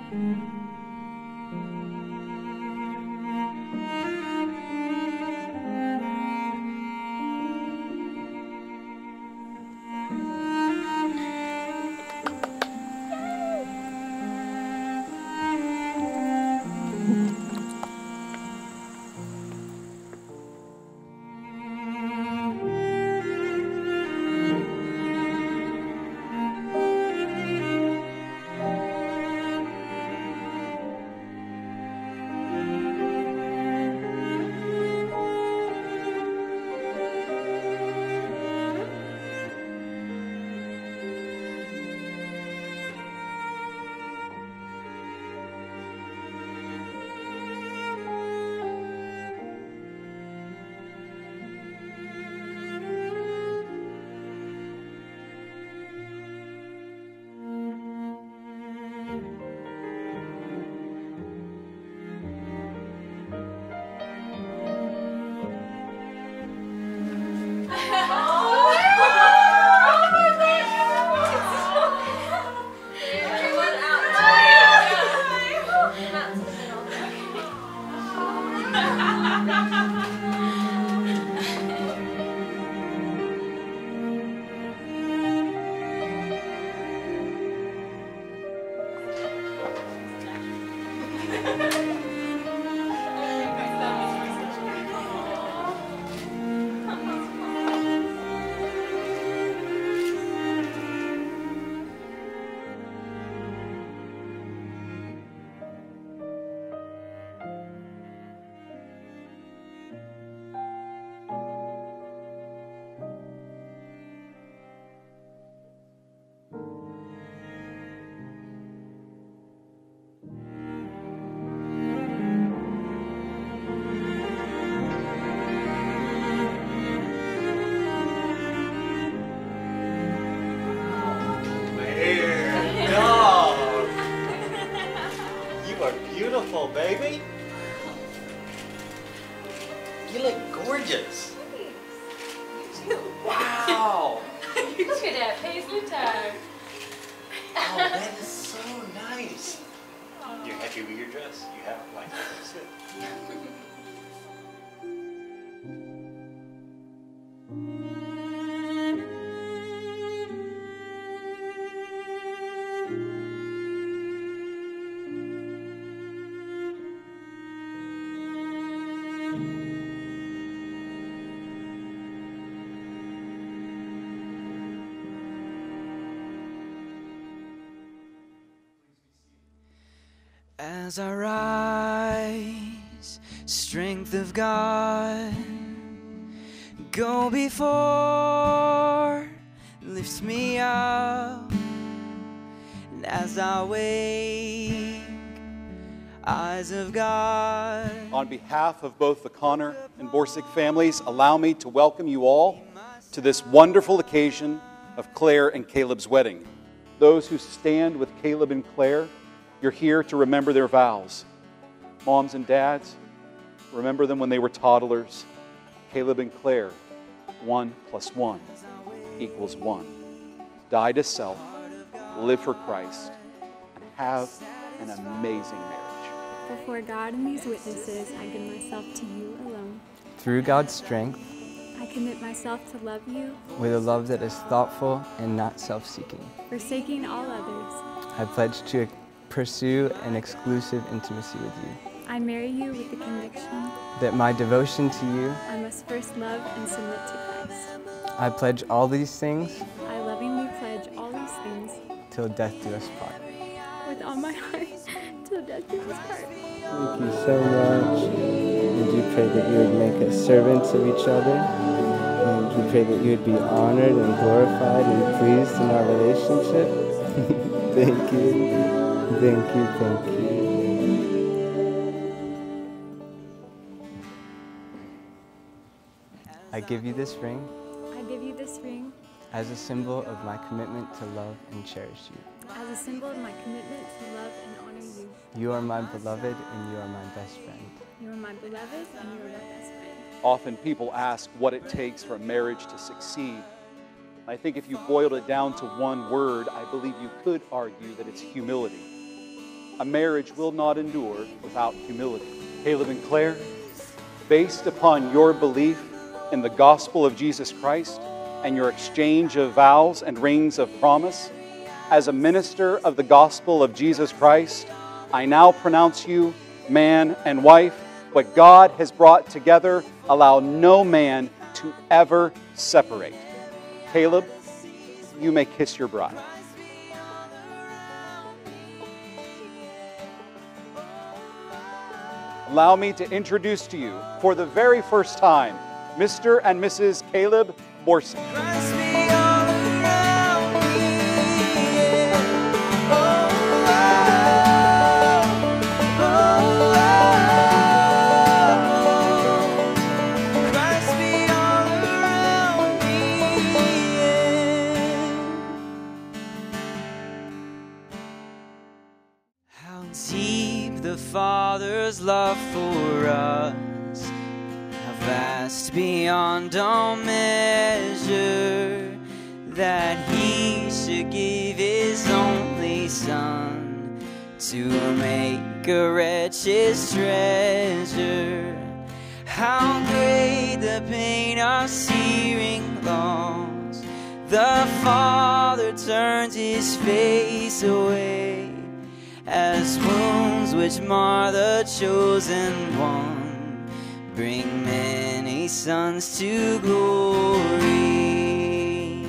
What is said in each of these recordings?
Beautiful, baby. You look gorgeous. Wow. Look at that paisley tag. Oh, that is so nice. You're happy with your dress? You have it like this. As I rise, strength of God, go before, lifts me up, and as I wake, eyes of God. On behalf of both the Connor and Borisuk families, allow me to welcome you all to this wonderful occasion of Claire and Caleb's wedding. Those who stand with Caleb and Claire, you're here to remember their vows. Moms and dads, remember them when they were toddlers. Caleb and Claire, 1 + 1 = 1. Die to self, live for Christ, and have an amazing marriage. Before God and these witnesses, I give myself to you alone. Through God's strength, I commit myself to love you with a love that is thoughtful and not self-seeking. forsaking all others. I pledge to pursue an exclusive intimacy with you. I marry you with the conviction That my devotion to you, I must first love and submit to Christ. I pledge all these things I lovingly pledge all these things till death do us part. with all my heart till death do us part. Thank you so much. And we pray that you would make us servants of each other. And we pray that you would be honored and glorified and pleased in our relationship. Thank you. Thank you, thank you. I give you this ring I give you this ring as a symbol of my commitment to love and cherish you. as a symbol of my commitment to love and honor you. You are my beloved and you are my best friend. You are my beloved and you are my best friend. Often people ask what it takes for a marriage to succeed. I think if you boiled it down to one word, I believe you could argue that it's humility. a marriage will not endure without humility. Caleb and Claire, based upon your belief in the gospel of Jesus Christ and your exchange of vows and rings of promise, as a minister of the gospel of Jesus Christ, I now pronounce you man and wife. What God has brought together, allow no man to ever separate. Caleb, you may kiss your bride. Allow me to introduce to you, for the very first time, Mr. and Mrs. Caleb Borisuk. How deep the Father's love for us, how vast beyond all measure, that He should give His only Son to make a wretch His treasure. How great the pain of searing loss, the Father turns His face away, as wounds which mar the chosen one bring many sons to glory.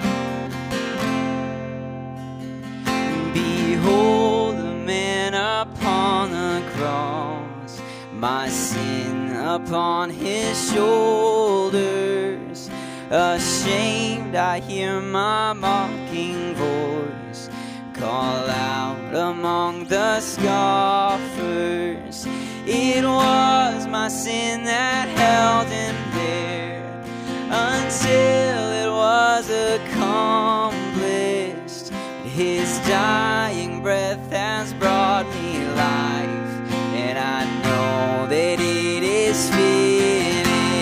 Behold the man upon the cross, my sin upon His shoulders. Ashamed I hear my mocking voice call out among the scoffers. It was my sin that held Him there until it was accomplished. His dying breath has brought me life, and I know that it is finished.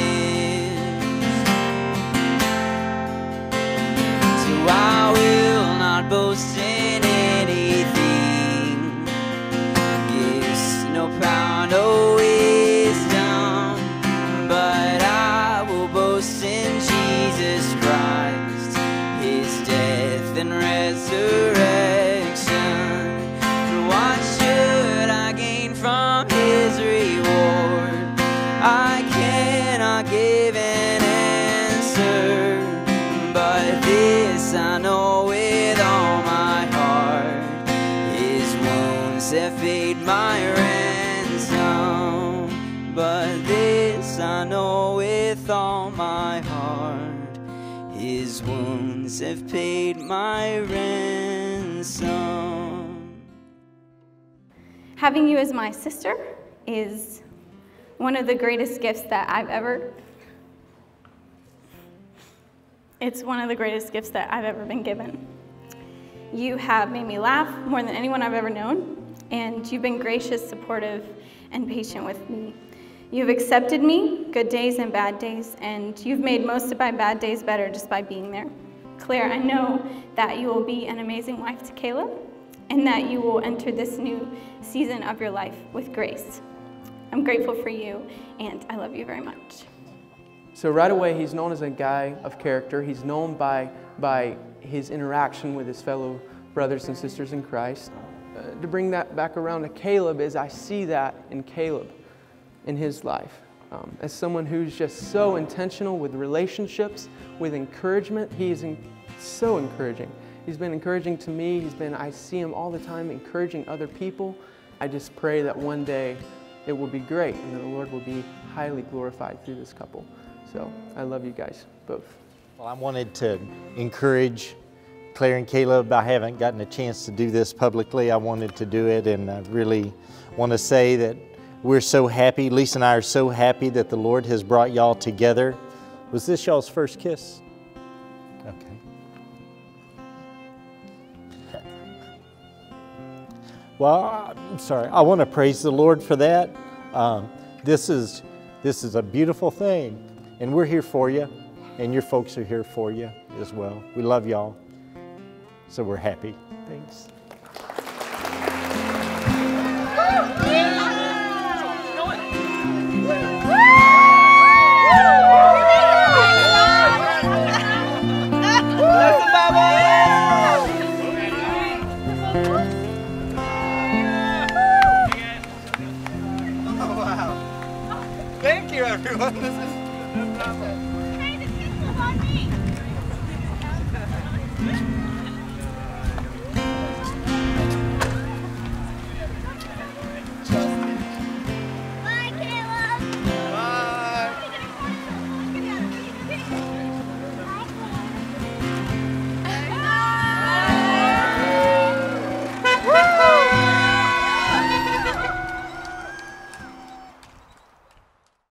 So I will not boast in anything, gifts, no power, no wisdom, but I will boast in Jesus Christ, His death and resurrection. For what should I gain from His reward? I cannot give an answer, but this I know with all my heart, His wounds have paid my ransom. But this I know with all my heart, His wounds have paid my ransom. Having you as my sister is one of the greatest gifts that It's one of the greatest gifts that I've ever been given. You have made me laugh more than anyone I've ever known, and you've been gracious, supportive, and patient with me. You've accepted me, good days and bad days, and you've made most of my bad days better just by being there. Claire, I know that you will be an amazing wife to Caleb, and that you will enter this new season of your life with grace. I'm grateful for you, and I love you very much. So right away, he's known as a guy of character. He's known by his interaction with his fellow brothers and sisters in Christ. To bring that back around to Caleb is I see that in Caleb, in his life. As someone who's just so intentional with relationships, with encouragement. He is so encouraging. He's been encouraging to me. I see him all the time encouraging other people. I just pray that one day it will be great and that the Lord will be highly glorified through this couple. So I love you guys both. Well, I wanted to encourage Claire and Caleb. I haven't gotten a chance to do this publicly. I wanted to do it, and I really want to say that we're so happy. Lisa and I are so happy that the Lord has brought y'all together. Was this y'all's first kiss? Okay. Well, I'm sorry. I want to praise the Lord for that. This is a beautiful thing. And we're here for you, and your folks are here for you as well. We love y'all, so we're happy. Thanks. This is